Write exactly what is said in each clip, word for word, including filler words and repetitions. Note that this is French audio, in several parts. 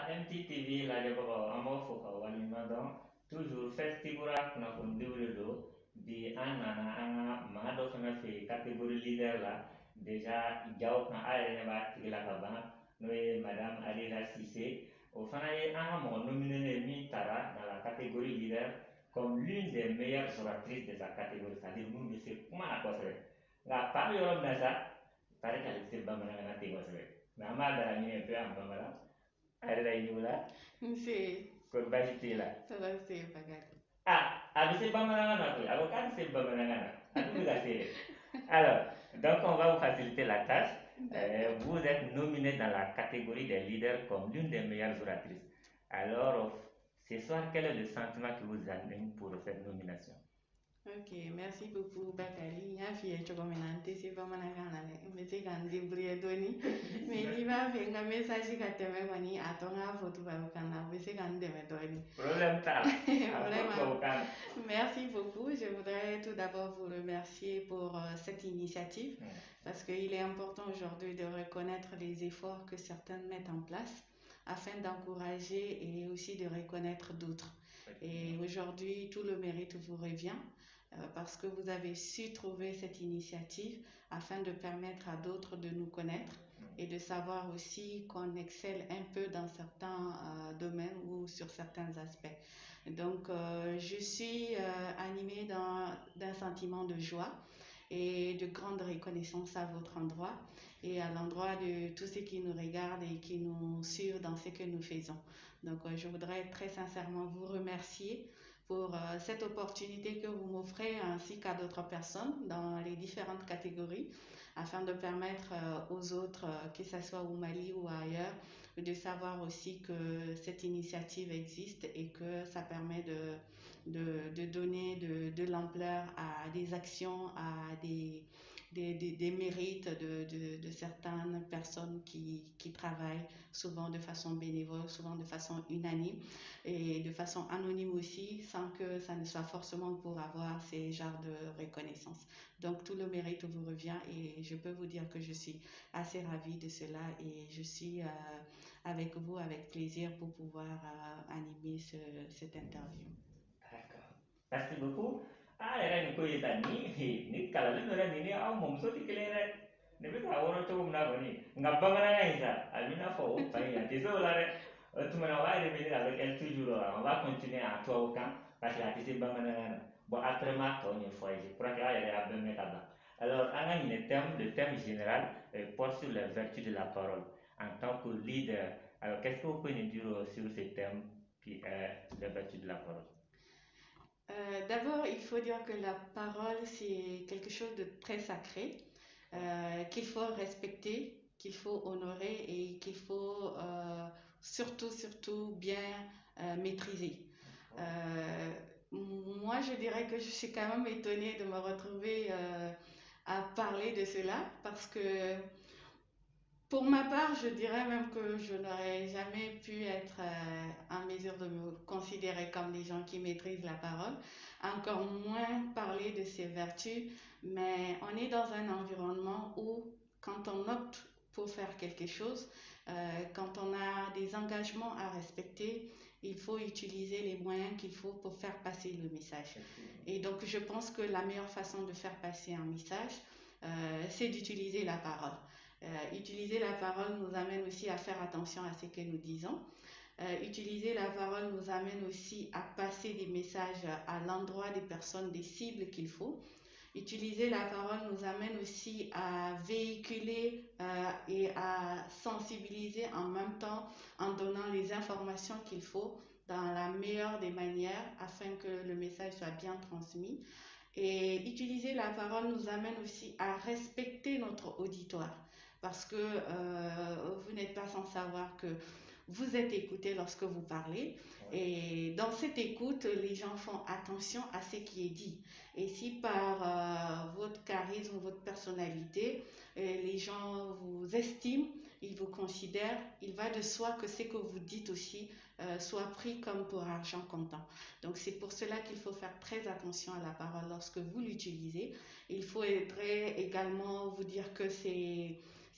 M T T V la jabaro amo foka wali madon toujours festival kuna kon dewlo bi anana anga mado fana fe catégorie leader la déjà jaw kan ayene ba tigla ka ban no ye madame Alila Cissé au fana ye anga mo nominé mi tara dans la catégorie leader comme l'une des meilleures oratrices de sa catégorie, c'est-à-dire nous de ce comment la cause nga pas yo na ça pare qu'elle se bamana na tingo se na ma da ni un peu en bamala elle est là C'est, ko bajiti la ça va, c'est pas grave. ah abise bamana na ko alors quand c'est bamana na adu ga c'est alors donc on va vous faciliter la tâche. Euh, D'accord. vous êtes nominé dans la catégorie des leaders comme l'une des meilleures oratrices. Alors, ce soir, quel est le sentiment qui vous anime pour cette nomination? Ok, merci beaucoup Bakari. N y'a f'i ye cogo min na n tɛ se bamanankan na dɛ n bɛ se ka n débrouiller dɔɔni mais n'i b'a fɛ n ka message ka tɛmɛ kɔni a tɔ n k'a fɔ tubabukan na o bɛ se ka n dɛmɛ dɔɔni. Problème pas là. Vraiment, merci beaucoup. Je voudrais tout d'abord vous remercier pour euh, cette initiative Mm. parce qu'il est important aujourd'hui de reconnaître les efforts que certains mettent en place afin d'encourager et aussi de reconnaître d'autres. Et aujourd'hui, tout le mérite vous revient euh, parce que vous avez su trouver cette initiative afin de permettre à d'autres de nous connaître et de savoir aussi qu'on excelle un peu dans certains euh, domaines ou sur certains aspects. Donc, euh, je suis euh, animée d'un sentiment de joie et de grande reconnaissance à votre endroit et à l'endroit de tous ceux qui nous regardent et qui nous suivent dans ce que nous faisons. Donc, euh, je voudrais très sincèrement vous remercier pour euh, cette opportunité que vous m'offrez ainsi qu'à d'autres personnes dans les différentes catégories afin de permettre euh, aux autres, euh, que ce soit au Mali ou ailleurs, de savoir aussi que cette initiative existe et que ça permet de, de, de donner de, de l'ampleur à des actions, à des, des, des, des mérites de, de, de certaines personnes qui, qui travaillent souvent de façon bénévole, souvent de façon unanime et de façon anonyme aussi, sans que ça ne soit forcément pour avoir ces genres de reconnaissance. Donc tout le mérite vous revient et je peux vous dire que je suis assez ravie de cela et je suis euh, avec vous avec plaisir pour pouvoir euh, animer ce, cette interview. D'accord. Merci beaucoup. Ah, era ni ko yeta ni ni kala le nora ni ni au mom so ti kelere. Ne be ka woro to na bani. Ngabba mana ga isa. Amina fo o pa ya. Ti so la re. Tu me la va revenir avec elle toujours. On va continuer à toi au camp parce que la ti se ba mana ga. Bon après ma to ni fois je crois que là il y a bien mettre alors, on le thème, le thème général euh, porte sur les vertus de la parole. En tant que leader, alors qu'est-ce que vous pouvez nous dire sur ce thème qui est les vertus de la parole? Euh, D'abord, il faut dire que la parole, c'est quelque chose de très sacré, euh, qu'il faut respecter, qu'il faut honorer et qu'il faut euh, surtout, surtout bien euh, maîtriser. Euh, moi, je dirais que je suis quand même étonnée de me retrouver euh, à parler de cela parce que pour ma part, je dirais même que je n'aurais jamais pu être euh, en mesure de me considérer comme des gens qui maîtrisent la parole, encore moins parler de ses vertus, mais on est dans un environnement où quand on opte pour faire quelque chose, euh, quand on a des engagements à respecter, il faut utiliser les moyens qu'il faut pour faire passer le message. Et donc je pense que la meilleure façon de faire passer un message, euh, c'est d'utiliser la parole. Euh, utiliser la parole nous amène aussi à faire attention à ce que nous disons. Euh, utiliser la parole nous amène aussi à passer des messages à l'endroit des personnes, des cibles qu'il faut. Utiliser la parole nous amène aussi à véhiculer euh, et à sensibiliser en même temps en donnant les informations qu'il faut dans la meilleure des manières afin que le message soit bien transmis. Et utiliser la parole nous amène aussi à respecter notre auditoire parce que euh, vous n'êtes pas sans savoir que vous êtes écouté lorsque vous parlez et dans cette écoute, les gens font attention à ce qui est dit. Et si par euh, votre charisme, votre personnalité, euh, les gens vous estiment, ils vous considèrent, il va de soi que ce que vous dites aussi euh, soit pris comme pour argent comptant. Donc c'est pour cela qu'il faut faire très attention à la parole lorsque vous l'utilisez. Il faut également vous dire que c'est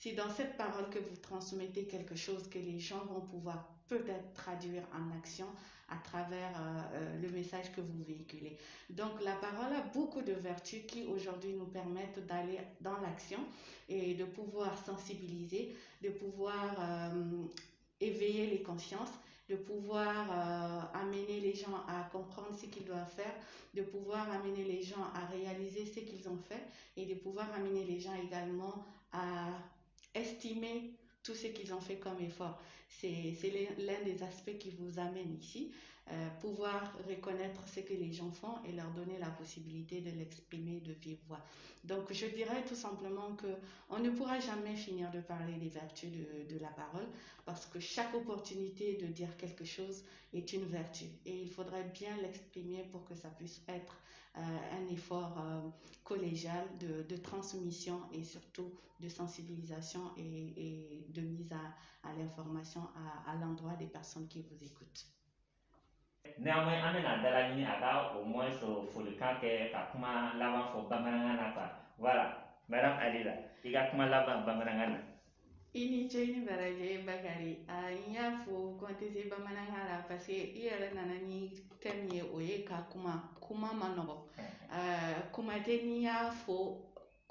c'est dans cette parole que vous transmettez quelque chose que les gens vont pouvoir peut-être traduire en action à travers euh, le message que vous véhiculez. Donc la parole a beaucoup de vertus qui aujourd'hui nous permettent d'aller dans l'action et de pouvoir sensibiliser, de pouvoir euh, éveiller les consciences, de pouvoir euh, amener les gens à comprendre ce qu'ils doivent faire, de pouvoir amener les gens à réaliser ce qu'ils ont fait et de pouvoir amener les gens également à estimer tout ce qu'ils ont fait comme effort. C'est l'un des aspects qui vous amène ici, euh, pouvoir reconnaître ce que les gens font et leur donner la possibilité de l'exprimer de vive voix. Donc je dirais tout simplement que on ne pourra jamais finir de parler des vertus de, de la parole parce que chaque opportunité de dire quelque chose est une vertu et il faudrait bien l'exprimer pour que ça puisse être euh, un effort euh, collégial de, de transmission et surtout de sensibilisation et, et de mise à, à l'information à, à l'endroit des personnes qui vous écoutent. Néanmoins, an bɛna dala ɲini a ka au moins folikan kɛ ka kuma laban fɔ bamanankan na quoi. Voilà, madame Alila, i ka kuma laban bamanankan na. I ni ce i ni baraji Bakari. N y'a fɔ ko n tɛ se bamanankan la parce que i yɛrɛ nana ni thème ye o ye ka kuma kuma ma nɔgɔ. Kuma tɛ n'i y'a fɔ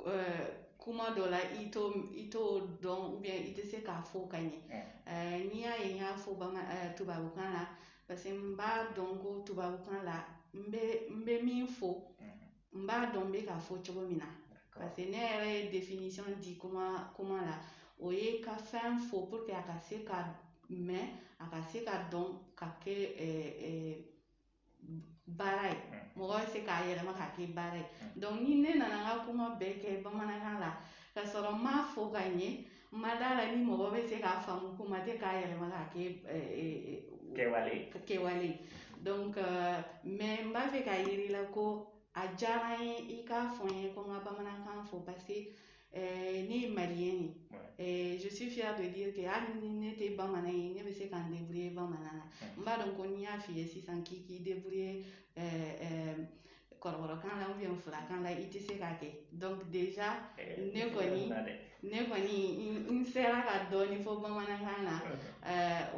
kuma dɔ la i t'o i t'o dɔn ou bien i tɛ se k'a fɔ ka ɲɛ. N'i y'a ye n y'a fɔ tubabukan la parce que n b'a dɔn ko tubabukan la n bɛ n bɛ min fɔ n b'a dɔn n bɛ k'a fɔ cogo min na parce que ne yɛrɛ ye définition di kuma kuma la o ye ka fɛn fɔ pour que a ka se ka mɛn a ka se ka dɔn ka kɛ baara ye mɔgɔ bɛ se k'a yɛlɛma k'a kɛ baara ye donc ni ne nana n ka kuma bɛɛ kɛ bamanankan la ka sɔrɔ n m'a fɔ ka ɲɛ n ma d'a la ni mɔgɔ bɛ se k'a faamu kuma tɛ k'a yɛlɛma k'a kɛ kɛwale kɛwale donc mais n b'a fɛ k'a yir'i la ko a diyara n ye i k'a fɔ n ye ko n ka bamanankan fɔ parce que ne ye maliyɛn ye je suis fière de dire que hali ni ne tɛ bamanan ye ne bɛ se ka n débrouiller bamanan na n b'a dɔn ko n'i y'a f'i ye sisan k'i k'i débrouiller kɔrɔbɔrɔkan la ou bien fulakan la i tɛ se k'a kɛ donc déjà ne kɔni ne kɔni n sera ka dɔɔni fɔ bamanankan na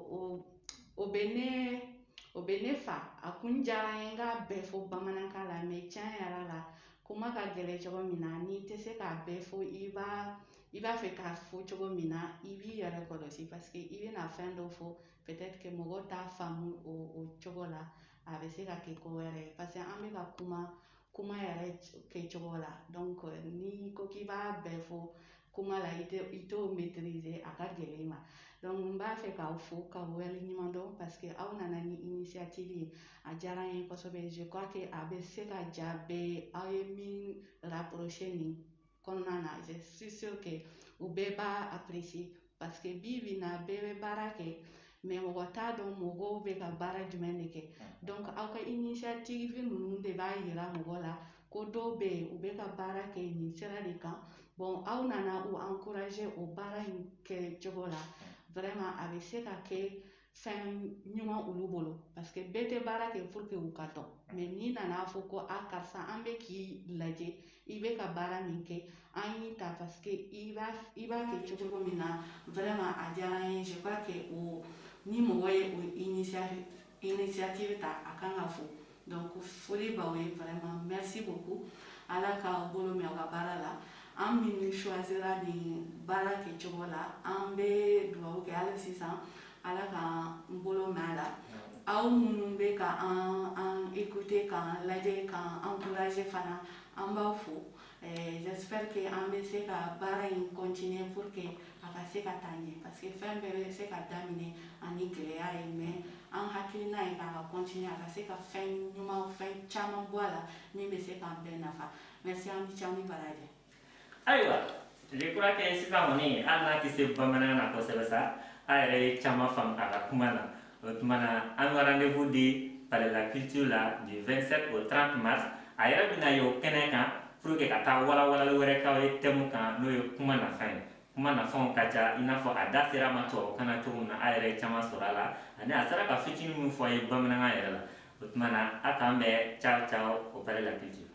o o bɛ ne o bɛ ne fa a kun diyara n ye n k'a bɛɛ fɔ bamanankan la mais tiɲɛ yɛrɛ la kuma ka gɛlɛn cogo min na n'i tɛ se k'a bɛɛ fɔ i b'a i b'a fɛ k'a fɔ cogo min na i b'i yɛrɛ kɔlɔsi parce que i bɛna fɛn dɔ fɔ peut-être que mɔgɔw t'a faamu o o cogo la a bɛ se ka kɛ ko wɛrɛ ye parce que an bɛ ka kuma kuma yɛrɛ kɛcogo la donc n'i ko k'i b'a bɛɛ fɔ kuma la i tɛ i t'o maîtriser a ka gɛlɛn i ma donc n b'a fɛ k'aw fo k'aw waleɲuman dɔn parce que aw nana ni initiative ye a diyara n ye kosɛbɛ je crois que a bɛ se ka diya bɛɛ ye aw ye min rapproché nin kɔnɔna na je suis sûre que u bɛɛ b'a apprécier parce que bi bi in na bɛɛ bɛ baara kɛ mais mɔgɔ t'a dɔn mɔgɔw bɛ ka baara jumɛn de kɛ donc aw ka initiative ninnu de b'a yira mɔgɔ la ko dɔw bɛ yen u bɛ ka baara kɛ nin sira de kan bon aw nana u encourager o baara in kɛ cogo la vraiment a bɛ se ka kɛ fɛn ɲuman olu bolo parce que bɛɛ tɛ baara kɛ pour que u ka dɔn mais n'i nana fɔ ko a karisa an bɛ k'i lajɛ i bɛ ka baara min kɛ an y'i ta parce que i b'a i b'a kɛ cogo min na vraiment a diyara n ye je crois que o ni mɔgɔ ye o initiative initiative ta a kan ka fo donc foli b'aw ye vraiment merci beaucoup ala k'aw bolo mɛn aw ka baara la an minnu choisira nin baara kɛcogo la an bɛ dugawu kɛ hali sisan ala k'an bolo mɛn a la aw minnu bɛ ka an an écouter k'an lajɛ k'an encourager fana an b'aw fo j'espère que an bɛ se ka baara in continuer pour que a ka se ka taa ɲɛ parce que fɛn bɛɛ bɛ se ka daminɛ ani gɛlɛya ye mais an hakilina ye k'a ka continuer a ka se ka fɛn ɲuman fɛn caman bɔ a la min bɛ se k'an bɛɛ nafa merci an bɛ caw ni baraji. Ayiwa je crois que sisan kɔni hali n'a tɛ se bamanankan na kosɛbɛ sa a yɛrɛ ye caman faamu a ka kuma na o tuma na an ka rendez-vous di Palais de la Culture la du vingt-sept au trente mars a yɛrɛ bɛna ye o kɛnɛ kan pour que ka taa walawalali wɛrɛ k'aw ye thème kan n'o ye kuma nafan ye kuma nafanw ka ca i n'a fɔ a da sera a ma tubabukan na cogo min na a yɛrɛ ye caman sɔrɔ a la ani a sera ka fitinin min fɔ a ye bamanankan yɛrɛ la o tuma na a k'an bɛn caw caw au Palais de la Culture.